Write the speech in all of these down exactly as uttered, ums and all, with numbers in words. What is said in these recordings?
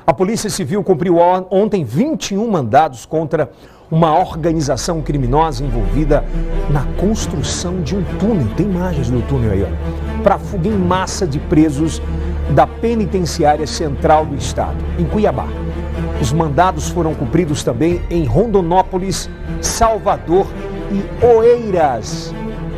A Polícia Civil cumpriu ontem vinte e um mandados contra uma organização criminosa envolvida na construção de um túnel. Tem imagens do túnel aí, ó. Para fuga em massa de presos da Penitenciária Central do Estado, em Cuiabá. Os mandados foram cumpridos também em Rondonópolis, Salvador e Oeiras.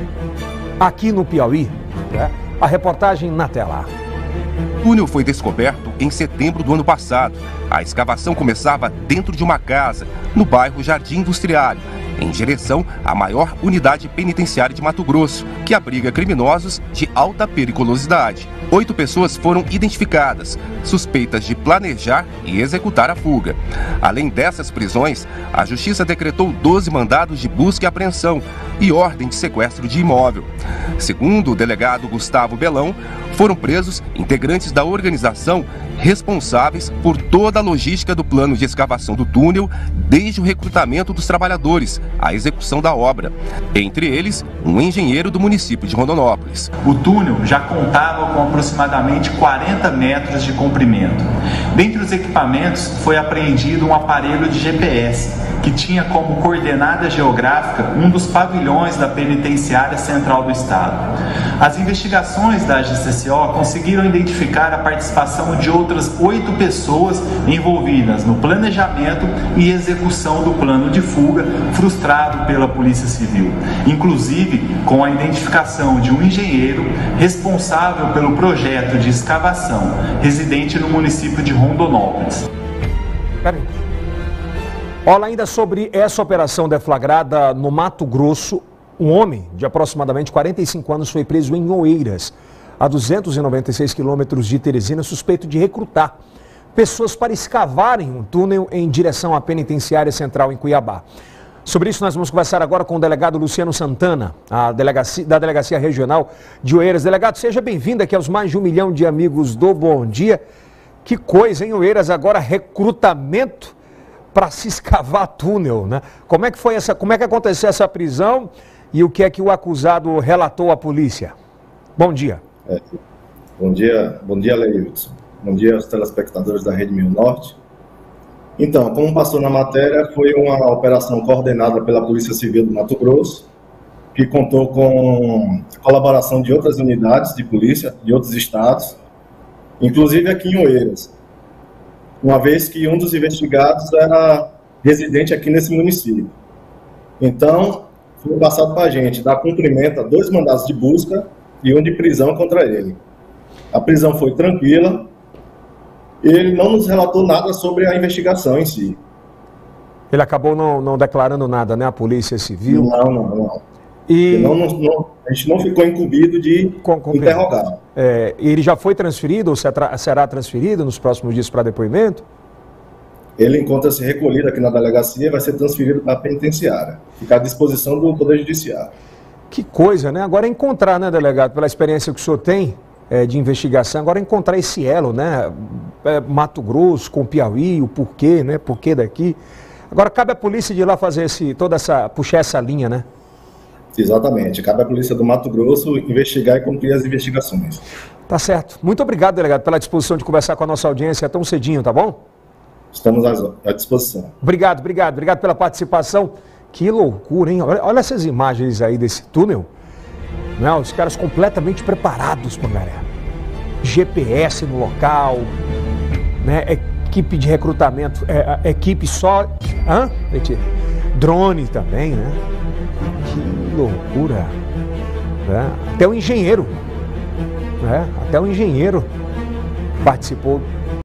Aqui no Piauí, né? A reportagem na tela. O túnel foi descoberto em setembro do ano passado. A escavação começava dentro de uma casa, no bairro Jardim Industriário, em direção à maior unidade penitenciária de Mato Grosso, que abriga criminosos de alta periculosidade. Oito pessoas foram identificadas, suspeitas de planejar e executar a fuga. Além dessas prisões, a Justiça decretou doze mandados de busca e apreensão e ordem de sequestro de imóvel. Segundo o delegado Gustavo Belão, foram presos integrantes da organização responsáveis por toda a logística do plano de escavação do túnel, desde o recrutamento dos trabalhadores à execução da obra. Entre eles, um engenheiro do município de Rondonópolis. O túnel já contava com aproximadamente quarenta metros de comprimento. Dentre os equipamentos, foi apreendido um aparelho de G P S, que tinha como coordenada geográfica um dos pavilhões da Penitenciária Central do Estado. As investigações da G C C O conseguiram identificar a participação de outras oito pessoas envolvidas no planejamento e execução do plano de fuga frustrado pela Polícia Civil, inclusive com a identificação de um engenheiro responsável pelo projeto de escavação, residente no município de Rondonópolis. Peraí. Olha, ainda sobre essa operação deflagrada no Mato Grosso, um homem de aproximadamente quarenta e cinco anos foi preso em Oeiras, a duzentos e noventa e seis quilômetros de Teresina, suspeito de recrutar pessoas para escavarem um túnel em direção à Penitenciária Central em Cuiabá. Sobre isso nós vamos conversar agora com o delegado Luciano Santana, a delegacia, da Delegacia Regional de Oeiras. Delegado, seja bem-vindo aqui aos mais de um milhão de amigos do Bom Dia. Que coisa, hein, Oeiras? Agora recrutamento para se escavar túnel, né? Como é que foi essa, como é que aconteceu essa prisão e o que é que o acusado relatou à polícia? Bom dia. É, bom dia, bom dia, Leilson. Bom dia aos telespectadores da Rede Mil Norte. Então, como passou na matéria, foi uma operação coordenada pela Polícia Civil do Mato Grosso, que contou com a colaboração de outras unidades de polícia de outros estados, inclusive aqui em Oeiras, uma vez que um dos investigados era residente aqui nesse município. Então, foi passado para a gente dar cumprimento a dois mandados de busca e um de prisão contra ele. A prisão foi tranquila, e ele não nos relatou nada sobre a investigação em si. Ele acabou não, não declarando nada, né? A Polícia Civil? Não, não, não. E... Não, não, não, a gente não ficou incumbido de Com, interrogar. É, ele já foi transferido ou será transferido nos próximos dias para depoimento? Ele encontra-se recolhido aqui na delegacia e vai ser transferido para a penitenciária. Ficar à disposição do Poder Judiciário. Que coisa, né? Agora é encontrar, né, delegado, pela experiência que o senhor tem é, de investigação, agora é encontrar esse elo, né? É, Mato Grosso com Piauí, o porquê, né? Porquê daqui. Agora cabe à polícia de ir lá fazer esse, toda essa, puxar essa linha, né? Exatamente. Cabe à polícia do Mato Grosso investigar e cumprir as investigações. Tá certo. Muito obrigado, delegado, pela disposição de conversar com a nossa audiência tão cedinho, tá bom? Estamos à disposição. Obrigado, obrigado. Obrigado pela participação. Que loucura, hein? Olha, olha essas imagens aí desse túnel. Não, os caras completamente preparados, Pangaré. G P S no local, né? Equipe de recrutamento, é, equipe só... Hã? Drone também, né? Que loucura. Né? Até o engenheiro, né? Até o engenheiro participou